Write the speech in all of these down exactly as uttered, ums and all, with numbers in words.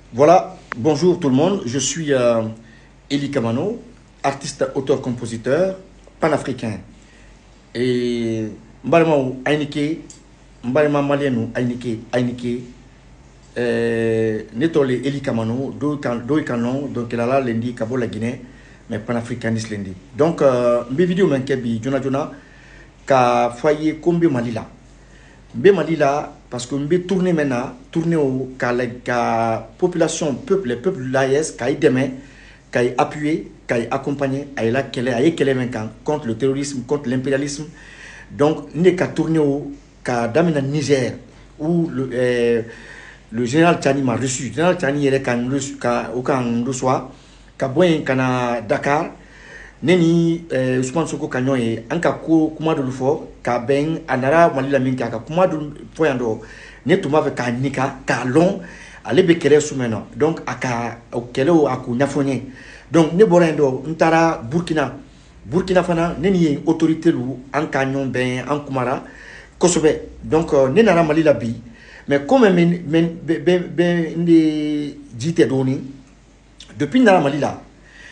Voilà, bonjour tout le monde, je suis euh, Eli Kamano, artiste, auteur, compositeur, panafricain. Et Mbalema Ainike, Mbalema Malienu Ainike, Ainike, Netole Eli Kamano, Doi Kanon, donc il a là lundi, Kabo la Guinée, mais panafricaniste lundi. Donc, mes vidéos m'inquiètent, Jona Jona, ka foyer Kombe Malila. Mbe Malila, parce que mbe tourner maintenant, tourner au la population, peuple, les peuples de l'A E S, qui a demain, qui a appuyé, qui a accompagné, qui a qu'elle contre le terrorisme, contre l'impérialisme. Donc, n'est qu'à tourner au Damena Niger, où le, euh, le général Tchani m'a reçu. Le général Tchani est au Kan reçoit, qui a Dakar. Neni Ousmane Sonko kanyo e anka ko kuma do lufo ka ben anara malila minka ka kuma do foyando ne tuma ve ka nika ka long ale be kere sumeno donc aka o kele o aku nyafonye donc ne borendo ntara Burkina Burkina fana neni ye autorité lu anka nyon ben an kumara kosobe donc ne nara malila bi mais comme men men be be ndi jité doni depuis nara malila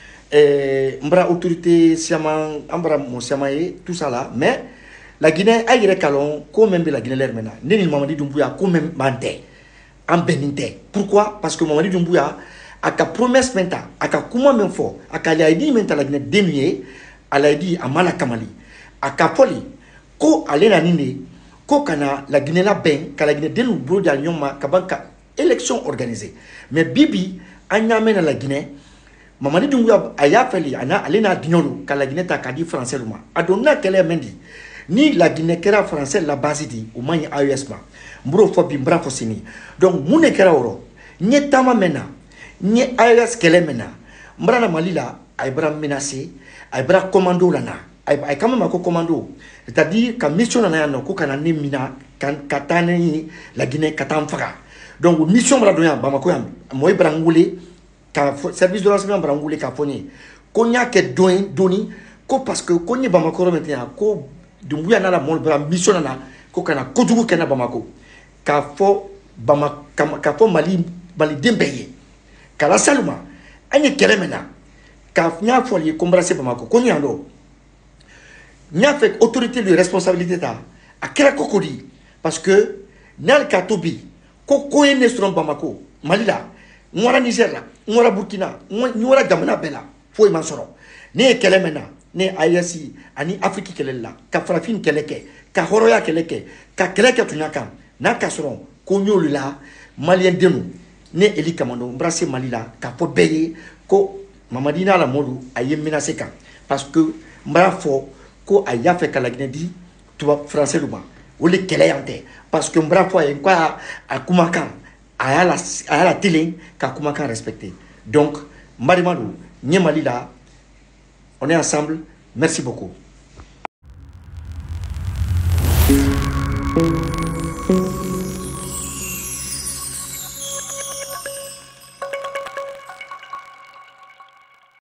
Eh, mbra autorité siaman ambra mon siamaye tout ça là mais la Guinée a yere kalon ko même la Guinée l'air maintenant neni Mamadi Doumbouya ko même mante en beninte pourquoi parce que Mamadi Doumbouya a ka promesse maintenant a ka kuma même fort a ka la dit maintenant la Guinée dénuée a la dit a mala kamali a ka poli ko alena nini ko kana la Guinée la ben ka la Guinée denu bro dia nyoma ka banka élection organisée mais bibi anya mena la Guinée Mamadi Doumbouya aya feli ana alena dignolo ka la Guinée ta ka di français luma adonna kele mendi ni la Guinée kera français la base di o mani A E S ma mbro fo bi mbra fo sini donc mune kera oro nye tama mena nye A E S kele mena mbra na malila ay bra menacé ay bra commando lana ay ay quand même ko commando c'est-à-dire ka mission na no ko kana ni mina kan katane la Guinée katam faka donc mission bra do ya Bamako yam moy bra ngule ka service de renseignement brangoulé ka foni ko nya ke don doni ko parce que ko ni Bamako maintenant ko Doumbouya na la mol bra mission na ko kana ko jugu kana Bamako ka fo Bamako ka fo Mali Mali dembeye kala saluma anye kelemena ka nya fo li kombrase Bamako ko nya ndo nya fait autorité de responsabilité ta akira kokodi parce que nal katobi ko ko ene strom Bamako Mali la ngora Niger la ngora Burkina ngora jamana bela foi mansoro ne kelemena ne ayasi ani Afrique kelela ka farafine keleke ka horoya keleke ka keleke tunyaka na kasron ko nyolu la malien denu ne Eli Kamano mbrase Mali la ka po beye ko Mamadina la modu aye menacé kan parce que mbra fo ko aya fe kala Guinée di tuba français luma wole keleyante parce que mbra fo en quoi a kumakan à la, à la télé, qu'à comment respecter. Donc, Marimadou, Malila, on est ensemble. Merci beaucoup. Thank you.